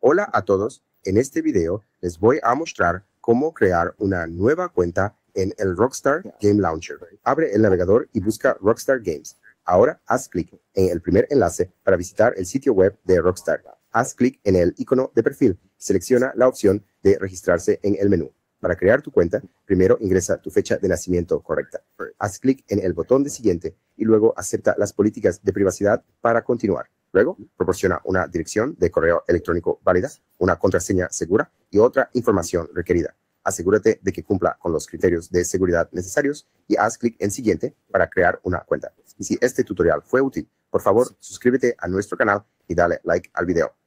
Hola a todos, en este video les voy a mostrar cómo crear una nueva cuenta en el Rockstar Game Launcher. Abre el navegador y busca Rockstar Games. Ahora haz clic en el primer enlace para visitar el sitio web de Rockstar. Haz clic en el icono de perfil. Selecciona la opción de registrarse en el menú. Para crear tu cuenta, primero ingresa tu fecha de nacimiento correcta. Haz clic en el botón de siguiente y luego acepta las políticas de privacidad para continuar. Luego, proporciona una dirección de correo electrónico válida, una contraseña segura y otra información requerida. Asegúrate de que cumpla con los criterios de seguridad necesarios y haz clic en siguiente para crear una cuenta. Y si este tutorial fue útil, por favor, suscríbete a nuestro canal y dale like al video.